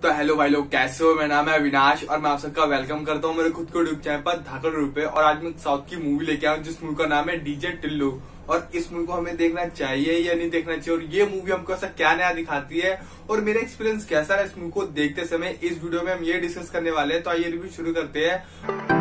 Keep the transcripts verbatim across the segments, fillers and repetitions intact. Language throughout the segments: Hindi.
तो हेलो भाई लोग, कैसे हो। मेरा नाम है अविनाश और मैं आप सबका वेलकम करता हूँ मेरे खुद को यूट्यूब चैनल पर धाकड़ रूप पे। और आज मैं साउथ की मूवी लेके आया हूँ जिस मूवी का नाम है डीजे टिल्लू। और इस मूवी को हमें देखना चाहिए या नहीं देखना चाहिए, और ये मूवी हमको ऐसा क्या नया दिखाती है और मेरा एक्सपीरियंस कैसा है इस मूवी को देखते समय, इस वीडियो में हम ये डिस्कस करने वाले हैं। तो आइए रिव्यू शुरू करते हैं।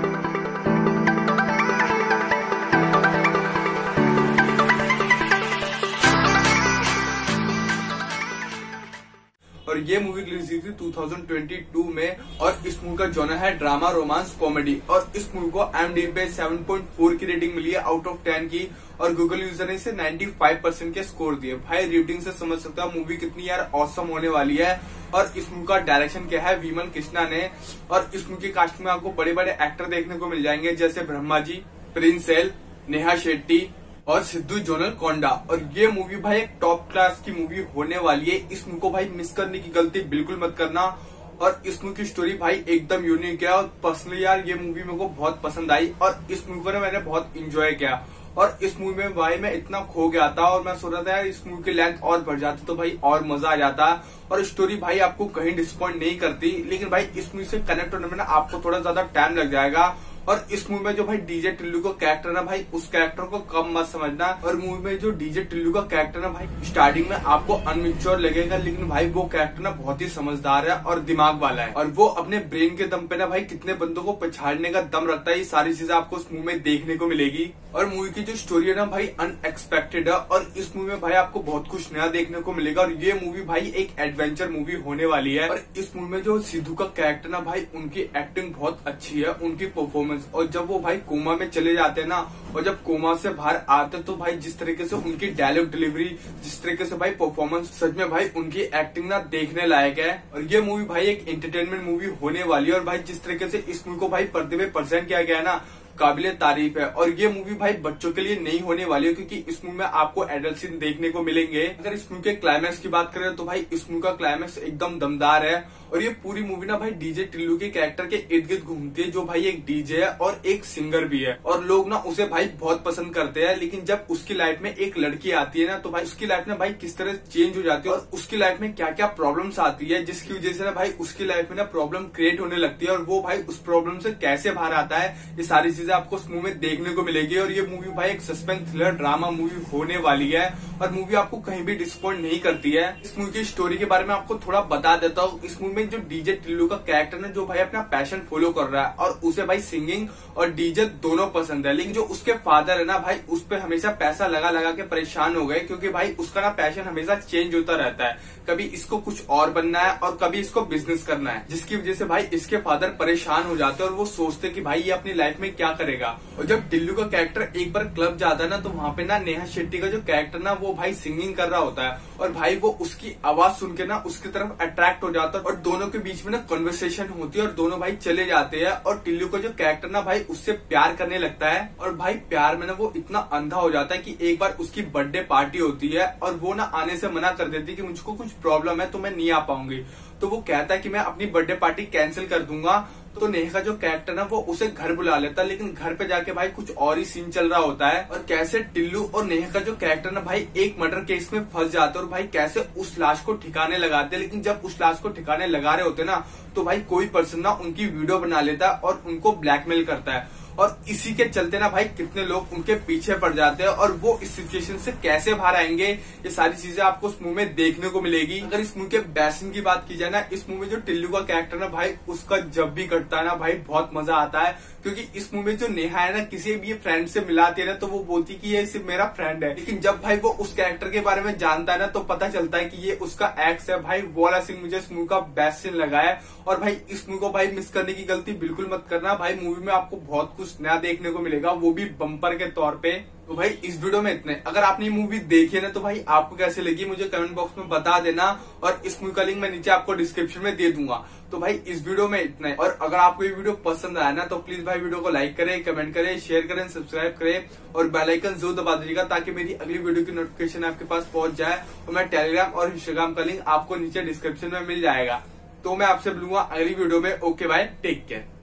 और ये मूवी रिलीज हुई थी दो हज़ार बाईस में और इस मूवी का जॉनर है ड्रामा रोमांस कॉमेडी। और इस मूवी को आईएमडीबी पे सात पॉइंट चार की रेटिंग मिली है आउट ऑफ टेन की, और गूगल यूजर ने इसे पचानवे परसेंट के स्कोर दिए। भाई रेटिंग से समझ सकते हो मूवी कितनी यार ऑसम होने वाली है। और इस मूवी का डायरेक्शन किया है विमल कृष्णा ने। और इस मूवी की कास्ट में आपको बड़े बड़े एक्टर देखने को मिल जाएंगे जैसे ब्रह्मा जी, प्रिंस एल, नेहा शेट्टी और सिद्धू जोनल कोंडा। और ये मूवी भाई एक टॉप क्लास की मूवी होने वाली है। इस मूवी को भाई मिस करने की गलती बिल्कुल मत करना। और इस मूवी की स्टोरी भाई एकदम यूनिक है और पर्सनली यार ये मूवी मेरे को बहुत पसंद आई और इस मूवी को मैंने बहुत इंजॉय किया। और इस मूवी में भाई मैं इतना खो गया था और मैं सोच रहा था यार इस मूवी की लेंथ और बढ़ जाती तो भाई और मजा आ जाता। और स्टोरी भाई आपको कहीं डिसअपॉइंट नहीं करती, लेकिन भाई इस मूवी से कनेक्ट होने में ना आपको थोड़ा ज्यादा टाइम लग जाएगा। और इस मूवी में जो भाई डीजे टिल्लू का कैरेक्टर ना भाई, उस कैरेक्टर को कम मत समझना। और मूवी में जो डीजे टिल्लू का कैरेक्टर ना भाई स्टार्टिंग में आपको अनमेच्योर लगेगा, लेकिन भाई वो कैरेक्टर ना बहुत ही समझदार है और दिमाग वाला है। और वो अपने ब्रेन के दम पे ना भाई कितने बंदों को पछाड़ने का दम रखता है, ये सारी चीजें आपको इस मूवी में देखने को मिलेगी। और मूवी की जो स्टोरी है ना भाई अनएक्सपेक्टेड है और इस मूवी में भाई आपको बहुत कुछ नया देखने को मिलेगा। और ये मूवी भाई एक एडवेंचर मूवी होने वाली है। और इस मूवी में जो सिद्धू का कैरेक्टर ना भाई, उनकी एक्टिंग बहुत अच्छी है, उनकी परफॉर्मेंस। और जब वो भाई कोमा में चले जाते हैं ना और जब कोमा से बाहर आते तो भाई जिस तरीके से उनकी डायलॉग डिलीवरी, जिस तरीके से भाई परफॉर्मेंस, सच में भाई उनकी एक्टिंग ना देखने लायक है। और ये मूवी भाई एक एंटरटेनमेंट मूवी होने वाली है। और भाई जिस तरीके से इस मूवी को भाई पर्दे पे प्रेजेंट किया गया है ना, काबिले तारीफ है। और ये मूवी भाई बच्चों के लिए नहीं होने वाली है क्योंकि इस मूवी में आपको एडल्ट सीन देखने को मिलेंगे। अगर इस मूवी के क्लाइमैक्स की बात करें तो भाई इस मूवी का क्लाइमैक्स एकदम दमदार है। और ये पूरी मूवी ना भाई डीजे टिल्लू के कैरेक्टर के इर्द गिर्द घूमती है, जो भाई एक डीजे है और एक सिंगर भी है। और लोग ना उसे भाई बहुत पसंद करते हैं, लेकिन जब उसकी लाइफ में एक लड़की आती है ना तो भाई उसकी लाइफ में भाई किस तरह चेंज हो जाती है और उसकी लाइफ में क्या क्या प्रॉब्लम्स आती है, जिसकी वजह से ना भाई उसकी लाइफ में ना प्रॉब्लम क्रिएट होने लगती है। और वो भाई उस प्रॉब्लम से कैसे बाहर आता है, ये सारी चीजें आपको उस मूवी में देखने को मिलेगी। और ये मूवी भाई एक सस्पेंस थ्रिलर ड्रामा मूवी होने वाली है और मूवी आपको कहीं भी डिसअपॉइंट नहीं करती है। इस मूवी की स्टोरी के बारे में आपको थोड़ा बता देता हूँ। इस मूवी में जो डीजे टिल्लू का कैरेक्टर है, जो भाई अपना पैशन फॉलो कर रहा है और उसे भाई सिंगिंग और डीजे दोनों पसंद है, लेकिन जो उसके फादर है ना भाई उस पर हमेशा पैसा लगा लगा के परेशान हो गए, क्योंकि भाई उसका ना पैशन हमेशा चेंज होता रहता है। कभी इसको कुछ और बनना है और कभी इसको बिजनेस करना है, जिसकी वजह से भाई इसके फादर परेशान हो जाते हैं और वो सोचते कि भाई ये अपनी लाइफ में क्या करेगा। और जब टिल्लू का कैरेक्टर एक बार क्लब जाता है ना तो वहाँ पे ना नेहा शेट्टी का जो कैरेक्टर ना वो भाई सिंगिंग कर रहा होता है और भाई वो उसकी आवाज सुन के ना उसकी तरफ अट्रैक्ट हो जाता है और दोनों के बीच में ना कन्वर्सेशन होती है और दोनों भाई चले जाते हैं। और टिल्लू का जो कैरेक्टर ना भाई उससे प्यार करने लगता है और भाई प्यार में ना वो इतना अंधा हो जाता है कि एक बार उसकी बर्थडे पार्टी होती है और वो ना आने से मना कर देती है कि मुझको कुछ प्रॉब्लम है तो मैं नहीं आ पाऊंगी। तो वो कहता है कि मैं अपनी बर्थडे पार्टी कैंसिल कर दूंगा। तो नेहा का जो कैरेक्टर ना वो उसे घर बुला लेता है, लेकिन घर पे जाके भाई कुछ और ही सीन चल रहा होता है। और कैसे टिल्लू और नेहा का जो कैरेक्टर ना भाई एक मर्डर केस में फंस जाते हैं और भाई कैसे उस लाश को ठिकाने लगाते हैं, लेकिन जब उस लाश को ठिकाने लगा रहे होते ना तो भाई कोई पर्सन ना उनकी वीडियो बना लेता है और उनको ब्लैकमेल करता है। और इसी के चलते ना भाई कितने लोग उनके पीछे पड़ जाते हैं और वो इस सिचुएशन से कैसे बाहर आएंगे, ये सारी चीजें आपको इस मूवी में देखने को मिलेगी। अगर इस मूवी के बैसिंग की बात की जाए ना, इस मूवी में जो टिल्लू का कैरेक्टर ना भाई उसका जब भी कटता है ना भाई बहुत मजा आता है, क्योंकि इस मूवी में जो नेहा है ना किसी भी फ्रेंड से मिलाती है ना तो वो बोलती कि ये सिर्फ मेरा फ्रेंड है, लेकिन जब भाई वो उस कैरेक्टर के बारे में जानता है ना तो पता चलता है कि ये उसका एक्स है। भाई वो वाला सीन मुझे इस मूवी का बेस्ट सीन लगा है। और भाई इस मूवी को भाई मिस करने की गलती बिल्कुल मत करना। भाई मूवी में आपको बहुत कुछ नया देखने को मिलेगा, वो भी बम्पर के तौर पे। तो भाई इस वीडियो में इतने। अगर आपने मूवी देखी है ना तो भाई आपको कैसे लगी मुझे कमेंट बॉक्स में बता देना और इस मूवी का लिंक मैं नीचे आपको डिस्क्रिप्शन में दे दूंगा। तो भाई इस वीडियो में इतना है। और अगर आपको ये वीडियो पसंद आया ना तो प्लीज भाई वीडियो को लाइक करें, कमेंट करें, शेयर करें, सब्सक्राइब करें और बेल आइकन जरूर दबा दीजिएगा ताकि मेरी अगली वीडियो की नोटिफिकेशन आपके पास पहुंच जाए। और मैं टेलीग्राम और इंस्टाग्राम का लिंक आपको नीचे डिस्क्रिप्शन में मिल जाएगा। तो मैं आपसे मिलूंगा अगली वीडियो में। Okay bye, take care.